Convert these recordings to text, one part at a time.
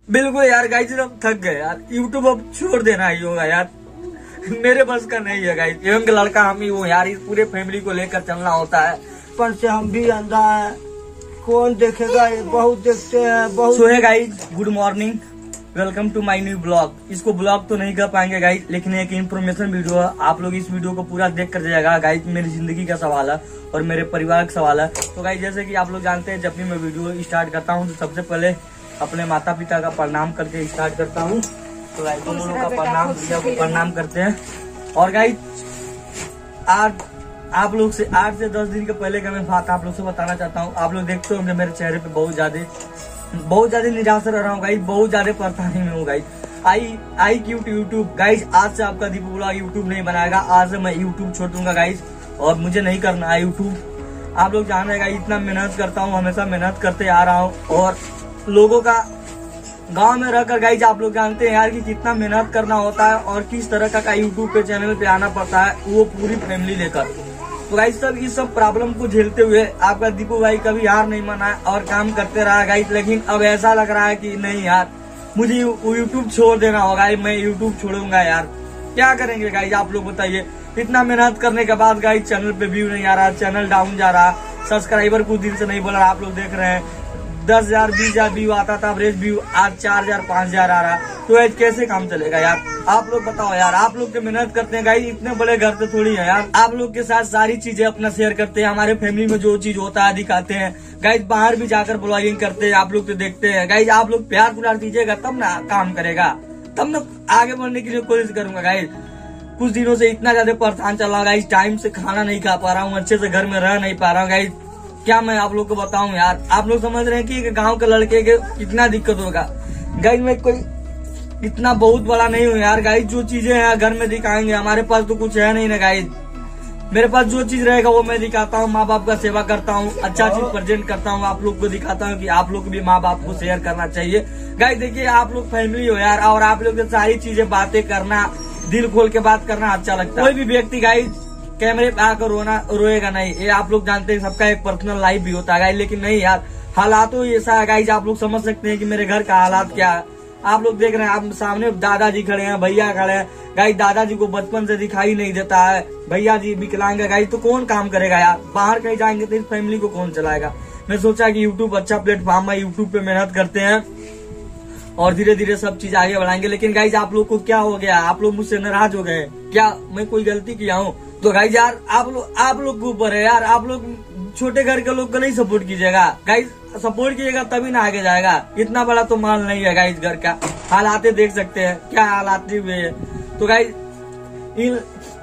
बिल्कुल यार गाइज, हम थक गए यार। यूट्यूब अब छोड़ देना ही होगा यार, मेरे बस का नहीं है गाइज। यंग लड़का हम ही हूँ यार, इस पूरे फैमिली को लेकर चलना होता है। पर से हम भी अंधा है, कौन देखेगा, बहुत देखते हैं बहुत। So hi guys, good morning, welcome to my new blog. इसको ब्लॉग तो नहीं कर पाएंगे गाइज, लेकिन एक इन्फॉर्मेशन वीडियो है। आप लोग इस वीडियो को पूरा देख कर जाएगा गाइज। मेरी जिंदगी का सवाल है और मेरे परिवार का सवाल है। तो गाइज जैसे कि आप लोग जानते हैं, जब भी मैं वीडियो स्टार्ट करता हूँ तो सबसे पहले अपने माता पिता का प्रणाम करके स्टार्ट करता हूँ। तो गाइज तुम लोगों का प्रणाम, भैया को प्रणाम करते हैं। और गाइज आज आप लोग से 8 से 10 दिन के पहले का मैं बात आप लोग से बताना चाहता हूँ। आप लोग देखते होंगे मेरे चेहरे पे बहुत ज्यादा निराश रह रहा हूँ गाइज, बहुत ज्यादा परेशानी में हूँ guys. I cute YouTube guys, आज से आपका दीपू ब्लॉग यूट्यूब नहीं बनाएगा। आज से मैं यूट्यूब छोड़ दूंगा गाइज, और मुझे नहीं करना है यूट्यूब। आप लोग जान रहे गाइज, इतना मेहनत करता हूँ, हमेशा मेहनत करते आ रहा हूँ। और लोगों का गांव में रहकर गाइज आप लोग जानते हैं यार कि कितना मेहनत करना होता है और किस तरह का यूट्यूब पे चैनल पे आना पड़ता है, वो पूरी फैमिली लेकर। तो गाइज सब इस सब प्रॉब्लम को झेलते हुए आपका दीपू भाई कभी हार नहीं माना और काम करते रहा गाइज। लेकिन अब ऐसा लग रहा है कि नहीं यार, मुझे यूट्यूब छोड़ देना होगा। मैं यूट्यूब छोड़ूंगा यार, क्या करेंगे गाइज आप लोग बताइए। इतना मेहनत करने के बाद गाइज चैनल पे व्यू नहीं आ रहा, चैनल डाउन जा रहा, सब्सक्राइबर कुछ दिन से नहीं बोल रहा। आप लोग देख रहे हैं 10,000 20,000 व्यू आता था एवरेज व्यू, आज 4,000 5,000 आ रहा। तो आज कैसे काम चलेगा यार, आप लोग बताओ यार। आप लोग के मेहनत करते हैं गाइस, इतने बड़े घर से थोड़ी है यार। आप लोग के साथ सारी चीजें अपना शेयर करते हैं, हमारे फैमिली में जो चीज होता है दिखाते हैं गाइस। बाहर भी जाकर ब्लॉगिंग करते हैं, आप लोग तो देखते हैं गाइस। आप लोग प्यार दुलार दीजिएगा तब ना काम करेगा, तब ना आगे बढ़ने की कोशिश करूंगा गाइस। कुछ दिनों से इतना ज्यादा परेशान चल रहा गाइस, टाइम से खाना नहीं खा पा रहा हूँ, अच्छे से घर में रह नहीं पा रहा हूँ गाइस। क्या मैं आप लोग को बताऊं यार, आप लोग समझ रहे हैं कि गांव के लड़के के कितना दिक्कत होगा गाइस। मैं कोई इतना बहुत बड़ा नहीं हूँ यार गाइस, जो चीजें हैं घर में दिखाएंगे। हमारे पास तो कुछ है नहीं ना गाइस, मेरे पास जो चीज रहेगा वो मैं दिखाता हूँ। माँ बाप का सेवा करता हूँ, अच्छा चीज प्रेजेंट करता हूँ, आप लोग को दिखाता हूँ कि आप लोग भी माँ बाप को शेयर करना चाहिए गाइस। देखिए आप लोग फैमिली हो यार, और आप लोग सारी चीजें बातें करना, दिल खोल के बात करना अच्छा लगता है। कोई भी व्यक्ति गाइस कैमरे पे आकर रोएगा नहीं, ये आप लोग जानते हैं। सबका एक पर्सनल लाइफ भी होता है गाइस, लेकिन नहीं यार, हालातों ऐसा है गाइस। आप लोग समझ सकते हैं कि मेरे घर का हालात क्या है। आप लोग देख रहे हैं, आप सामने दादाजी खड़े हैं, भैया खड़े हैं गाइस। दादाजी को बचपन से दिखाई नहीं देता है, भैया जी विकलांग है गाइस। तो कौन काम करेगा यार, बाहर कहीं जाएंगे तो इस फैमिली को कौन चलाएगा। मैं सोचा कि यूट्यूब अच्छा प्लेटफॉर्म है, यूट्यूब पे मेहनत करते हैं और धीरे धीरे सब चीज आगे बढ़ाएंगे। लेकिन गाइज आप लोग को क्या हो गया, आप लोग मुझसे नाराज हो गए क्या, मैं कोई गलती किया हूँ? तो गाइज यार आप लोग के ऊपर है यार, आप लोग छोटे घर के लोग को नहीं सपोर्ट कीजिएगा गाइज। सपोर्ट कीजिएगा तभी ना आगे जाएगा। इतना बड़ा तो माल नहीं है गाइज, घर का हालात देख सकते हैं क्या हालात हुए है। तो गाइज इन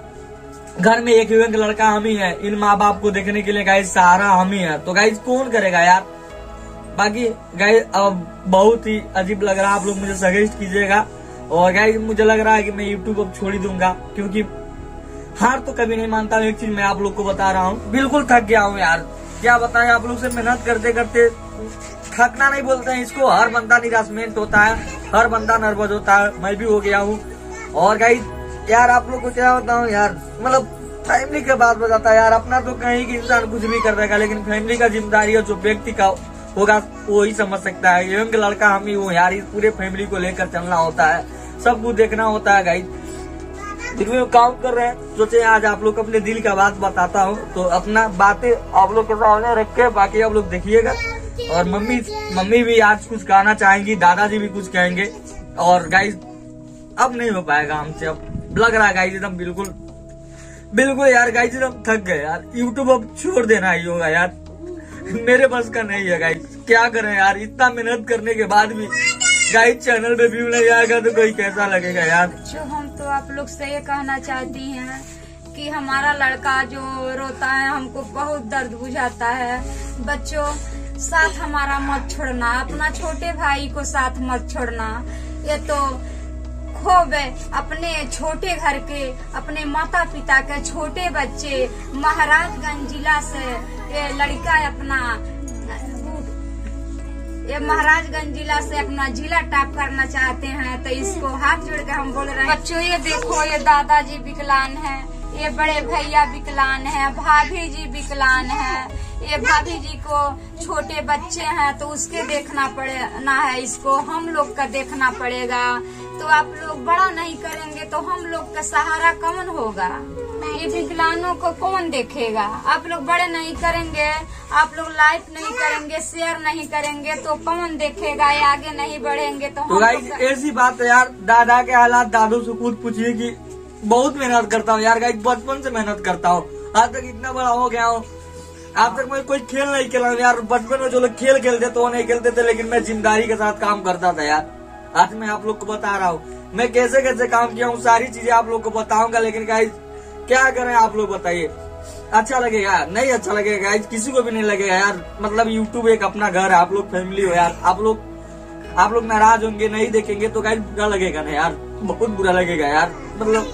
घर में एक युवक लड़का हम ही है, इन माँ बाप को देखने के लिए गाइज सहारा हम ही है। तो गाइज कौन करेगा यार। बाकी गाइज अब बहुत ही अजीब लग रहा है, आप लोग मुझे सजेस्ट कीजिएगा। और गाइज मुझे लग रहा है कि मैं यूट्यूब अब छोड़ ही दूंगा, क्योंकि हार तो कभी नहीं मानता हूँ। एक चीज मैं आप लोग को बता रहा हूँ, बिल्कुल थक गया हूँ यार। क्या बताएं, आप लोग से मेहनत करते करते थकना नहीं बोलते हैं इसको। हर बंदा निराशमेंट होता है, हर बंदा नर्वस होता है, मैं भी हो गया हूँ। और गाइज यार आप लोग को क्या बताऊँ यार, मतलब फैमिली के बात बताता है यार। अपना तो कहीं की इंसान कुछ भी कर देगा, लेकिन फैमिली का जिम्मेदारी है जो व्यक्ति का होगा वो ही समझ सकता है। यंग लड़का हम ही हूँ यार, इस पूरे फैमिली को लेकर चलना होता है, सब कुछ देखना होता है गाइज। दिन में काम कर रहे हैं, सोचे आज आप लोग अपने दिल का बात बताता हूँ, तो अपना बातें आप लोग के सामने रख के बाकी आप लोग देखिएगा। और मम्मी भी आज कुछ गाना चाहेंगी, दादाजी भी कुछ कहेंगे। और गाइज अब नहीं हो पाएगा हमसे, अब लग रहा है गाइज एकदम बिल्कुल यार गाइज एकदम थक गए यार। यूट्यूब अब छोड़ देना ही होगा यार, मेरे बस का नहीं है गाइज। क्या करें यार, इतना मेहनत करने के बाद भी गाइज चैनल पे व्यू नहीं आएगा तो कोई कैसा लगेगा यार। जो हम तो आप लोग से ये कहना चाहती हैं कि हमारा लड़का जो रोता है हमको बहुत दर्द बुझाता है। बच्चों साथ हमारा मत छोड़ना, अपना छोटे भाई को साथ मत छोड़ना। ये तो खूब अपने छोटे घर के, अपने माता पिता के छोटे बच्चे महाराजगंज जिला से ये लड़का ये महाराजगंज जिला से अपना जिला टॉप करना चाहते हैं, तो इसको हाथ जोड़ के हम बोल रहे हैं। बच्चों ये देखो, ये दादाजी विकलांग है, ये बड़े भैया विकलांग है, भाभी जी विकलांग है, ये भाभी जी को छोटे बच्चे हैं तो उसके देखना पड़ना है, इसको हम लोग का देखना पड़ेगा। तो आप लोग बड़ा नहीं करेंगे तो हम लोग का सहारा कौन होगा? ये विकलांगों को कौन देखेगा? आप लोग बड़े नहीं करेंगे, आप लोग लाइक नहीं करेंगे, शेयर नहीं करेंगे तो कौन देखेगा? ये आगे नहीं बढ़ेंगे तो गाइस ऐसी बात है यार। दादा के हालात दादू से खुद पूछिए कि बहुत मेहनत करता हूँ यार गाइस, बचपन से मेहनत करता हूँ, आज तक इतना बड़ा हो गया हूँ। आज तक मैं कोई खेल नहीं खेला यार। बचपन में जो लोग खेल खेलते तो वो नहीं खेलते थे, लेकिन मैं जिम्मेदारी के साथ काम करता था यार। आज मैं आप लोग को बता रहा हूँ मैं कैसे कैसे काम किया हूँ, सारी चीजें आप लोग को बताऊंगा। लेकिन गाइस क्या करें आप लोग बताइए, अच्छा लगेगा? नहीं अच्छा लगेगा गाइस, किसी को भी नहीं लगेगा यार। मतलब यूट्यूब एक अपना घर है, आप लोग फैमिली हो यार। आप लोग नाराज होंगे, नहीं देखेंगे तो गाइस बुरा लगेगा ना यार, बहुत बुरा लगेगा यार। मतलब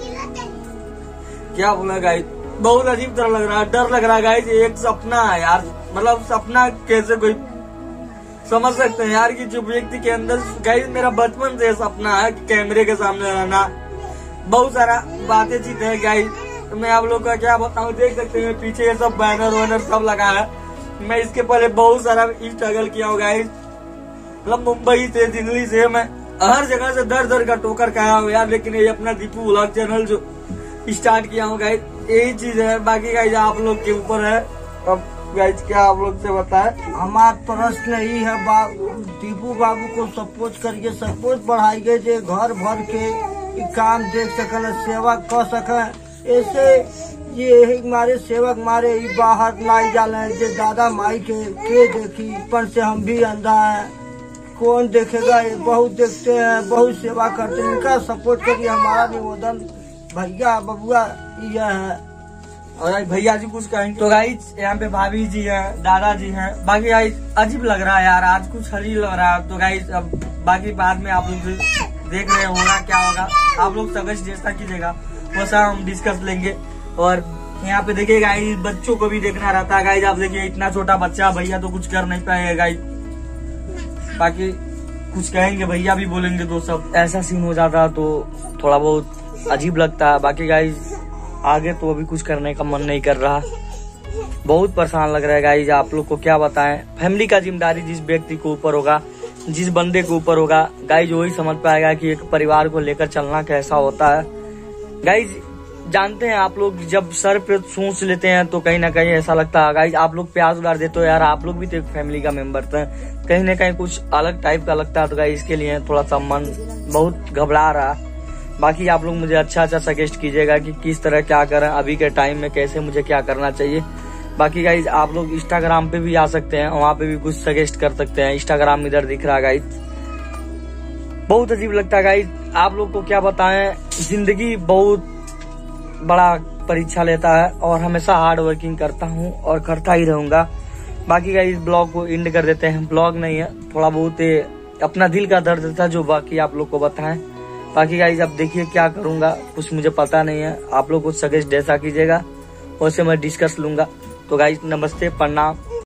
क्या बोला गाइस, बहुत अजीब तरह लग रहा है, डर लग रहा है गाइस। एक सपना है यार, मतलब सपना कैसे कोई समझ सकते हैं यार कि जो व्यक्ति के अंदर गाइस मेरा बचपन से सपना है कि कैमरे के सामने रहना, बहुत सारा बातें चीजें है गाइस। मैं आप लोग का क्या बताऊं, देख सकते हैं पीछे ये सब बैनर वैनर सब लगा है। मैं इसके पहले बहुत सारा स्ट्रगल किया हूँ गाइस, मतलब मुंबई से दिल्ली से मैं हर जगह से दर दर का टोकर खाया हूँ यार। लेकिन ये अपना दीपू व्लॉग चैनल जो स्टार्ट किया हूँ गाइस, यही चीज है। बाकी गाइस आप लोग के ऊपर है। अब गाइस क्या आप लोग से बताए, हमारा प्रश्न यही है दीपू बाबू को सपोर्ट करिए, सपोर्ट बढ़ाइए जे घर भर के काम देख सके, सेवा कर सके। ऐसे ये हमारे सेवक मारे बाहर नहीं जाले जे दादा माई के देखी पर से हम भी अंधा है, कौन देखेगा? ये बहुत देखते हैं, बहुत सेवा करते हैं, इनका सपोर्ट करिए। हमारा निवेदन भैया बबुआ यह है। और भैया जी कुछ कहेंगे तो गाइस यहाँ पे भाभी जी हैं, दादाजी हैं। बाकी गाइस अजीब लग रहा है यार, आज कुछ अजीब लग रहा है। तो गाइस अब बाकी बाद में आप लोग देख रहे होगा क्या होगा, आप लोग सजेस्ट जैसा कीजिएगा वैसा हम डिस्कस लेंगे। और यहाँ पे देखिए गाइस बच्चों को भी देखना रहता है गाइस। आप देखिए इतना छोटा बच्चा, भैया तो कुछ कर नहीं पाएगा गाइस। बाकी कुछ कहेंगे भैया भी बोलेंगे तो सब ऐसा सीन हो जाता तो थोड़ा बहुत अजीब लगता है। बाकी गाइस आगे तो अभी कुछ करने का मन नहीं कर रहा, बहुत परेशान लग रहा है गाइस। आप लोग को क्या बताएं, फैमिली का जिम्मेदारी जिस व्यक्ति के ऊपर होगा, जिस बंदे के ऊपर होगा गाइस, वही समझ पाएगा कि एक परिवार को लेकर चलना कैसा होता है। गाइस जानते हैं आप लोग जब सर पे सोच लेते हैं तो कहीं ना कहीं ऐसा लगता है गाइस, आप लोग प्यार उड़ार देते हो यार, आप लोग भी तो एक फैमिली का मेंबर थे, कहीं ना कहीं कुछ अलग टाइप का लगता है। तो गाइस इसके लिए थोड़ा सा मन बहुत घबरा रहा। बाकी आप लोग मुझे अच्छा सजेस्ट कीजिएगा कि किस तरह क्या करें, अभी के टाइम में कैसे मुझे क्या करना चाहिए। बाकी गाइज आप लोग इंस्टाग्राम पे भी आ सकते हैं, वहाँ पे भी कुछ सजेस्ट कर सकते हैं। इंस्टाग्राम इधर दिख रहा है गाइज, बहुत अजीब लगता है गाइज। आप लोग को क्या बताएं, जिंदगी बहुत बड़ा परीक्षा लेता है और हमेशा हार्ड वर्किंग करता हूँ और करता ही रहूंगा। बाकी गाइज ब्लॉग को एंड कर देते हैं, ब्लॉग नहीं है, थोड़ा बहुत अपना दिल का दर्द था जो बाकी आप लोग को बताएं। बाकी गाइज अब देखिए क्या करूंगा, कुछ मुझे पता नहीं है, आप लोग कुछ सजेस्ट जैसा कीजिएगा वैसे मैं डिस्कस लूंगा। तो गाइज नमस्ते, प्रणाम।